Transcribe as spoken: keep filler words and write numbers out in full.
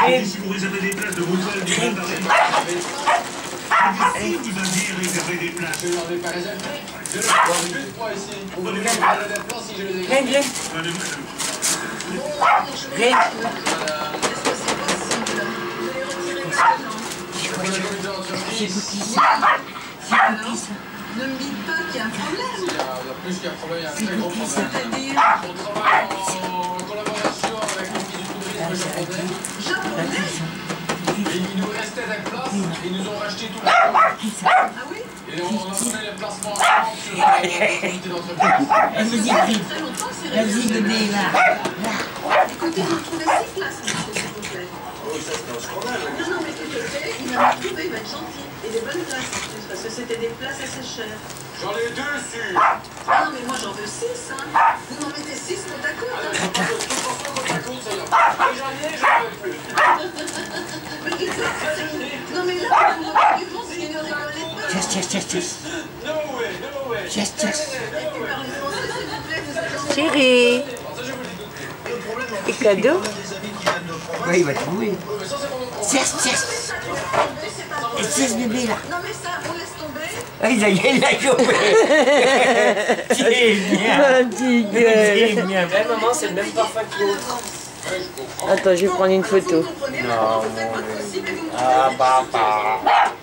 Et si vous réservez des places de l'hôtel du Grand Paris, si vous aviez réservé des places. Je n'en ai pas réservé. Je l'ai pas vu, moi, ici. Vous voulez me parler d'adeptement si je les ai. Viens, viens. Viens. C'est cookie ça. C'est cookie ça. Ne me dites pas qu'il y a un problème. Il y a plus qu'un problème, il y a un très gros problème. C'est-à-dire, On travaille en collaboration avec l'Office du tourisme japonais. japonais. Et il nous restait des places, ils nous ont racheté tout le temps. Ah oui? Et on a donné les placements à sur le comité d'entreprise. Elle me dit Ça vite. fait très longtemps que c'est Vas-y réservé. bébé là. Écoutez, vous trouvez six places, monsieur, s'il vous plaît. Oui, ça c'est un scandale. Non, non, mais écoutez, il m'a trouvé, il va être gentil. Et des bonnes places en plus, parce que c'était des places assez chères. J'en ai deux sur. Ah non, mais moi j'en veux six, hein. Vous m'en mettez six côte à côte. Hein. Mais dites-le, non mais là, vous m'en du monde, c'est ne rigolez pas. Yes, yes, yes, yes. No way, no way. Yes, yes. Et puis parlez français, s'il vous plaît, vous êtes gentil. Chérie. Ça, je vous le dis. Et cadeau? Des amis qui viennent de province. Oui, il va trouver. Mais ça, c'est pas mon problème. Yes, yes. Et six bébés là. Non mais ça, on laisse tomber. Ah, il a, il a chopé. C'est bien. Petit C'est gueule. bien. Ouais, maman, c'est le même parfum que l'autre. Ouais, je comprends. Attends, je vais prendre une photo. Vous comprenez, maintenant, vous faites votre possible et vous me Ah, papa.